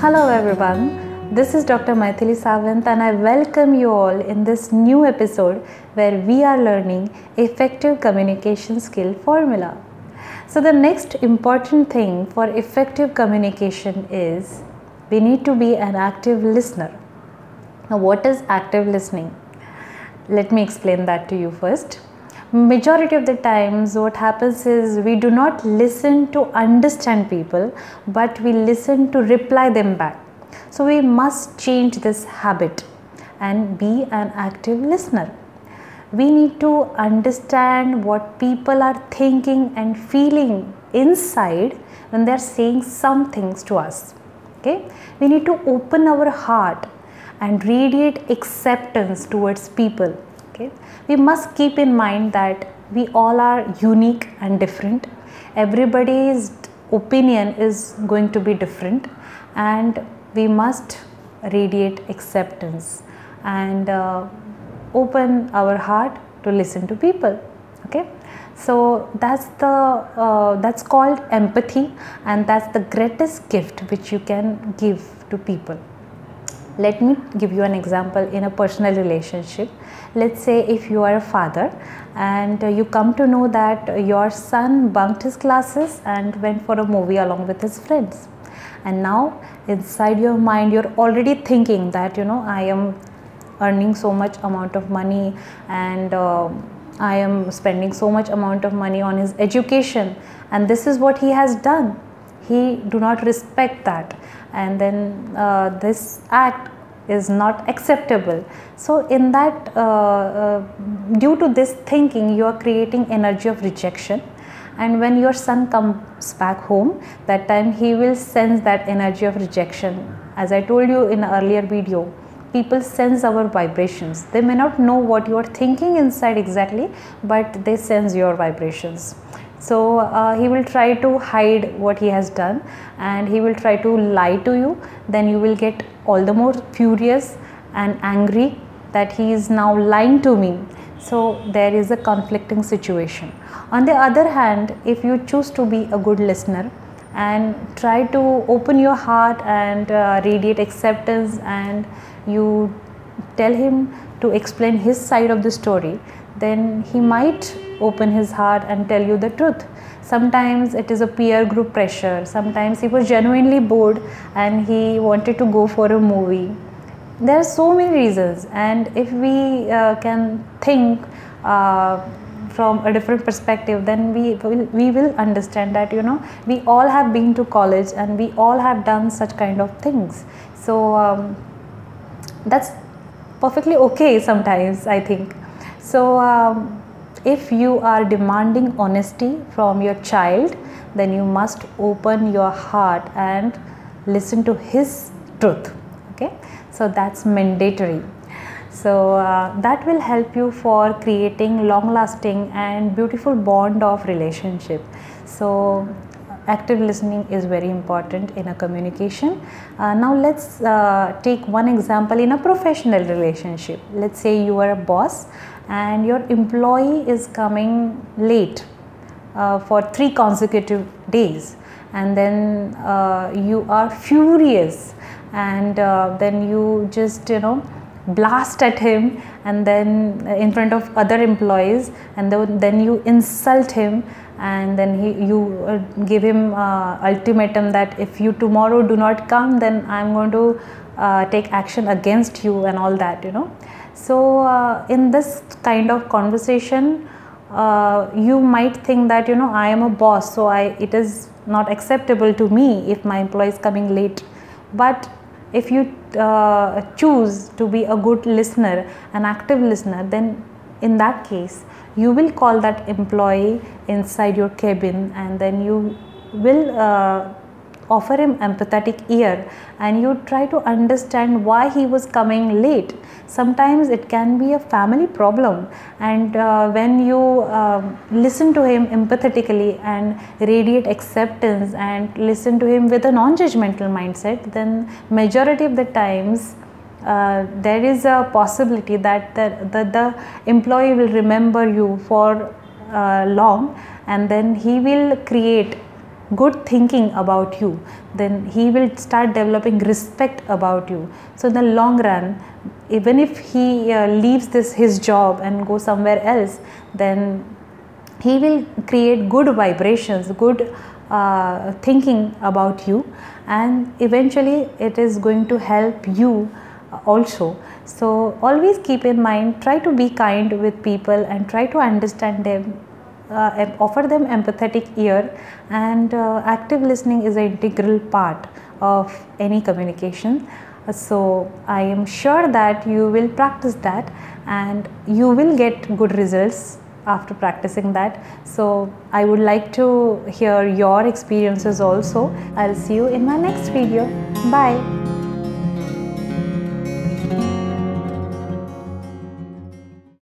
Hello everyone, this is Dr. Maithili Sawant and I welcome you all in this new episode where we are learning effective communication skill formula. So the next important thing for effective communication is we need to be an active listener. Now what is active listening? Let me explain that to you first. Majority of the times what happens is we do not listen to understand people, but we listen to reply them back. So we must change this habit and be an active listener. We need to understand what people are thinking and feeling inside when they are saying some things to us. Okay? We need to open our heart and radiate acceptance towards people. Okay? We must keep in mind that we all are unique and different. Everybody's opinion is going to be different, and we must radiate acceptance and open our heart to listen to people. Okay, so that's called empathy, and that's the greatest gift which you can give to people. Let me give you an example in a personal relationship. Let's say if you are a father and you come to know that your son bunked his classes and went for a movie along with his friends, and now inside your mind you're already thinking that I am earning so much amount of money and I am spending so much amount of money on his education, and this is what he has done. He do not respect that, and then this act is not acceptable. So in that due to this thinking, you are creating energy of rejection, and when your son comes back home, that time he will sense that energy of rejection. As I told you in an earlier video, people sense our vibrations. They may not know what you are thinking inside exactly, but they sense your vibrations. So he will try to hide what he has done, and he will try to lie to you. Then you will get all the more furious and angry that he is now lying to me. So there is a conflicting situation. On the other hand, if you choose to be a good listener and try to open your heart and radiate acceptance, and you tell him to explain his side of the story, then he might open his heart and tell you the truth. Sometimes it is a peer group pressure. Sometimes he was genuinely bored and he wanted to go for a movie. There are so many reasons, and if we can think from a different perspective, then we will understand that we all have been to college and we all have done such kind of things. So that's perfectly okay sometimes, I think. So if you are demanding honesty from your child, then you must open your heart and listen to his truth. Okay, so that's mandatory. So that will help you for creating long lasting and beautiful bond of relationship. So active listening is very important in a communication. Now let's take one example in a professional relationship. Let's say you are a boss and your employee is coming late for 3 consecutive days, and then you are furious, and then you just blast at him, and then in front of other employees, and then you insult him, and then you give him ultimatum that if you tomorrow do not come, then I am going to take action against you and all that. So in this kind of conversation, you might think that I am a boss, so it is not acceptable to me if my employee is coming late. But if you choose to be a good listener, an active listener, then in that case you will call that employee inside your cabin, and then you will offer him empathetic ear, and you try to understand why he was coming late. Sometimes it can be a family problem, and when you listen to him empathetically and radiate acceptance and listen to him with a non-judgmental mindset, then majority of the times there is a possibility that the employee will remember you for long, and then he will create good thinking about you, then he will start developing respect about you. So in the long run, even if he leaves his job and go somewhere else, then he will create good vibrations, good thinking about you, and eventually it is going to help you also. So always keep in mind, try to be kind with people and try to understand them, offer them empathetic ear, and active listening is an integral part of any communication. So I am sure that you will practice that and you will get good results after practicing that. So I would like to hear your experiences also. I'll see you in my next video. Bye.